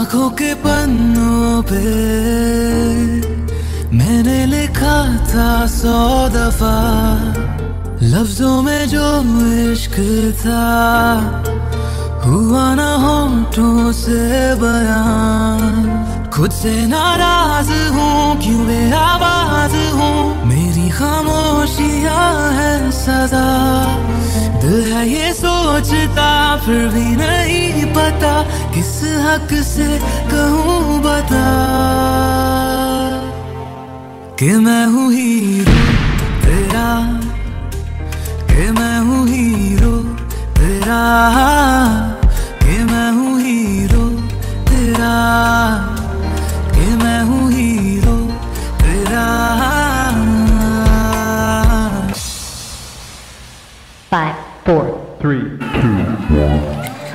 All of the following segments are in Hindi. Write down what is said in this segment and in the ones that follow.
आंखों के पन्नों पे मैंने लिखा था 100 दफा, लफ्जों में जो इश्क था हुआ ना होठों से बयान। खुद से नाराज हूँ, क्यों बेआवाज हूँ, मेरी खामोशियाँ है सदा। दिल है ये सोचता फिर भी नहीं पता, किस हक से कहूँ बता कि मैं हूँ हीरो तेरा, कि मैं हूँ हीरो तेरा, कि मैं हूँ हीरो तेरा, कि मैं हूँ हीरो तेरा। 5, 4, 3, 2, 1.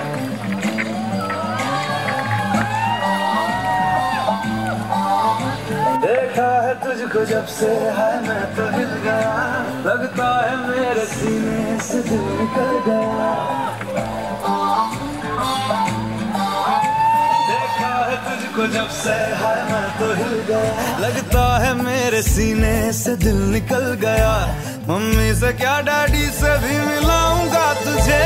देखा है तुझको जब से है मैं तो हिल गया, लगता है मेरे सीने से दिल निकल गया। देखा है तुझको जब से है मैं तो हिल गया, लगता है मेरे सीने से दिल निकल गया। मम्मी से क्या डैडी से भी मिलाऊंगा तुझे,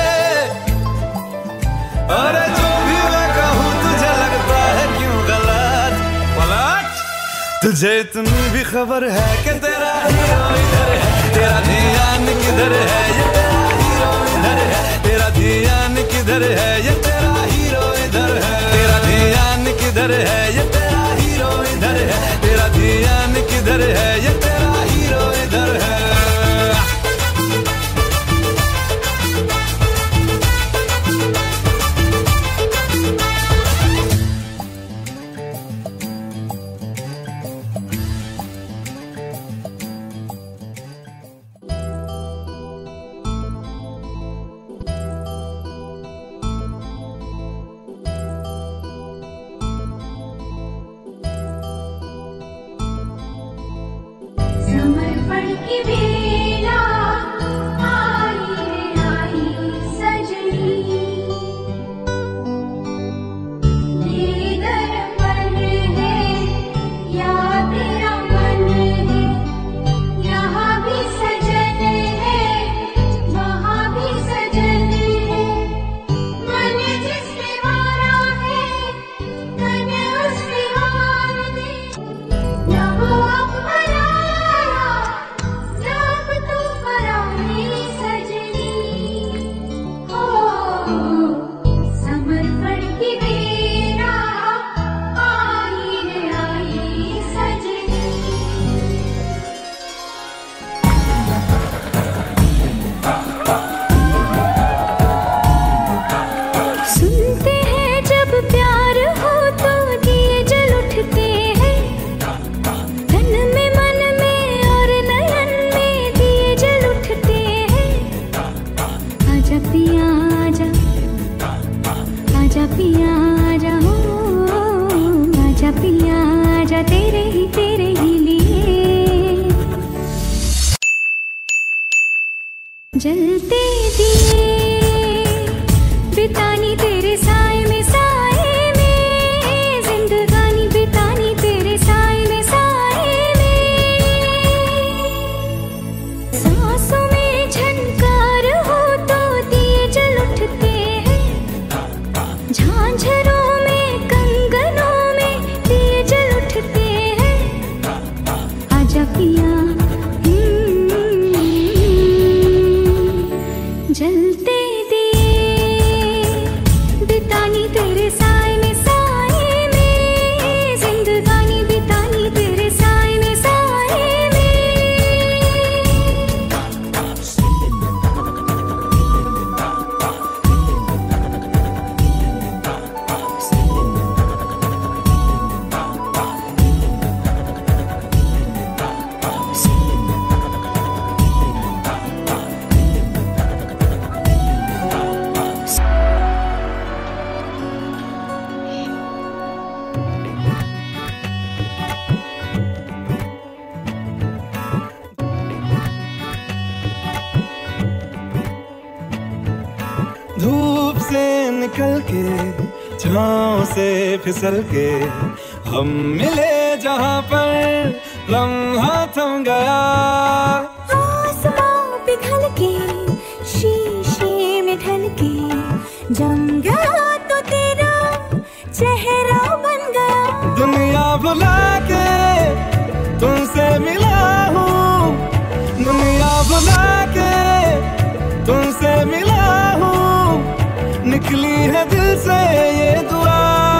अरे जो भी मैं कहूँ तुझे लगता है क्यों गलत। पलट तुझे इतनी भी खबर है कि तेरा हीरो इधर है, तेरा ध्यान किधर है, ये तेरा हीरो इधर है, तेरा ध्यान किधर है, ये तेरा हीरो इधर है, तेरा ध्यान किधर है, ये तेरा हीरो इधर है, तेरा ध्यान किधर है, ये तेरा हीरो इधर है। समर्पण की बेला आई है, आई सजनी, ये दर्पण है या तेरा मन है, यहाँ भी सजन है, वहाँ भी सजन है। मन जिस पे वारा है, तन उस पे वार दे, न वो अपना जलते दिए बितानी तेरे साए में, साए में जिंदगानी बितानी तेरे साए में, साए में सांसों में झनकार हो तो दिए जल उठते हैं, झांझरों में कंगनों में दिए जल उठते हैं। आजा पिया जलते दिए बितानी तेरे साए में, साए में जिंदगानी बितानी तेरे साए में, साए में। धूप से निकल के छाँव से फिसल के हम मिले जहाँ पर लम्हा थम गया। आसमां पिघल के शीशे में ढल के जम गया तो तेरा चेहरा बन गया। दुनिया भुला के तुमसे मिला हूँ, दुनिया भुला के तुमसे मिला हूँ, निकली है दिल से ये दुआ।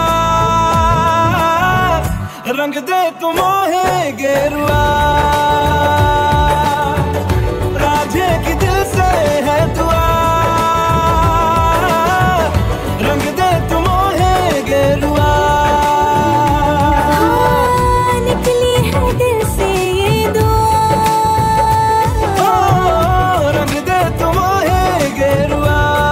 रंग दे तू मोहे गेरुआ, राझे की दिल से है दुआ। रंग दे तू मोहे गेरुआ, निकली है दिल से ये दुआ। रंग दे तू मोहे गेरुआ।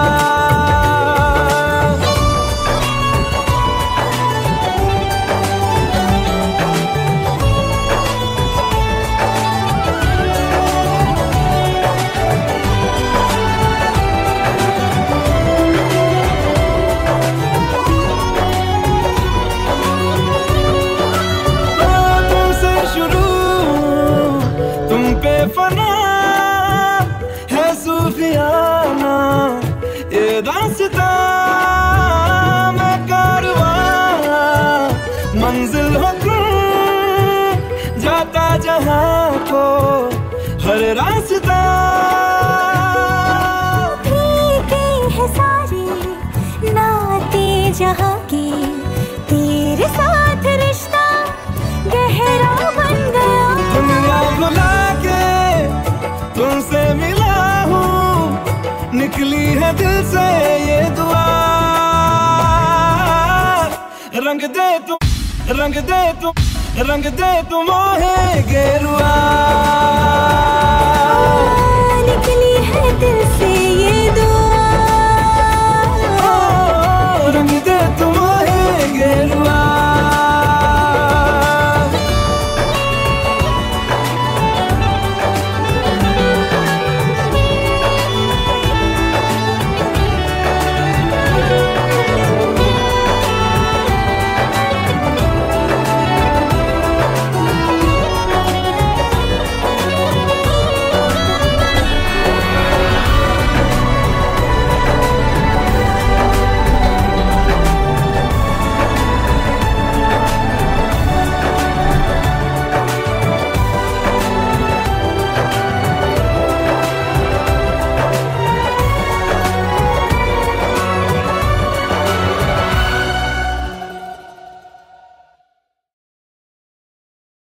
फना है सूफियाना ये दास्तां में कारवां, मंजिल हो तुम जाता जहाँ को हर रास्ता। भीगे है सारे नाते जहाँ के, तेरे साथ रिश्ता गहरा बन गया। दुनिया भुला के तुमसे मिला हूँ, निकली है दिल से ये दुआ। रंग दे तू, रंग दे तू, रंग दे तू मोहे गेरुआ। निकली